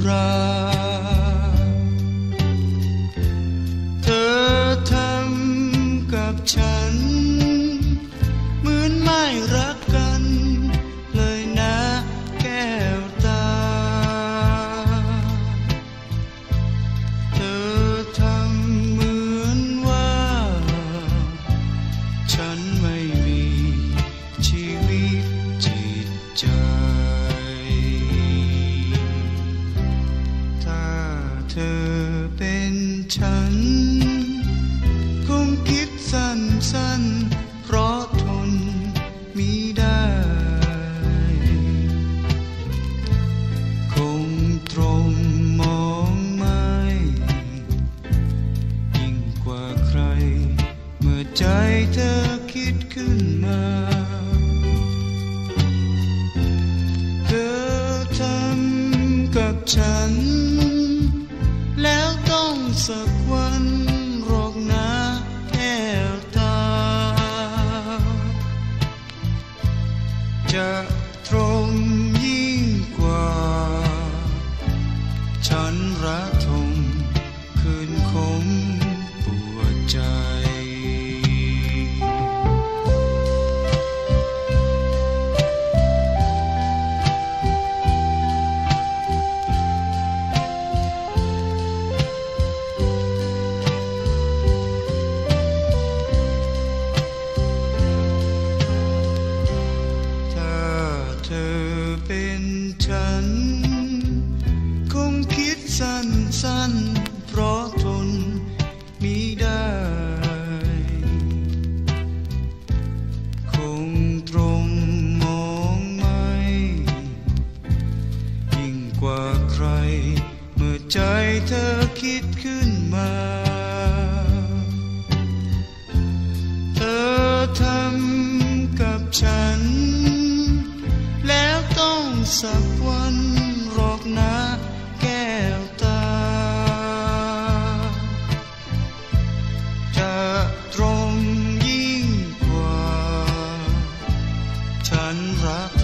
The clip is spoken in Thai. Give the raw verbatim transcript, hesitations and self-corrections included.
ราเธอทำกับฉันเหมือนไม่รักกันเลยนะแก้วตาเธอทำเหมือนว่าฉันไม่มีชีวิตจิตใจถ้าเธอเป็นฉันคงคิดสั้นๆเพราะทนมิได้คงตรงมองไม่ยิ่งกว่าใครเมื่อใจเธอคิดขึ้นมาเธอทำกับฉันแล้วต้องสักวันหรอกนะแก้วตาจะตรงยิ่งกว่าฉันระทมคืนคมปวดใจเป็นฉันคงคิดสั้นๆเพราะทนมิได้คงตรงมองไม่ยิ่งกว่าใครเมื่อใจเธอคิดขึ้นมาเธอทำกับฉันแล้วต้องสักวันหรอกนะแก้วตาจะตรงยิ่งกว่าฉันรัก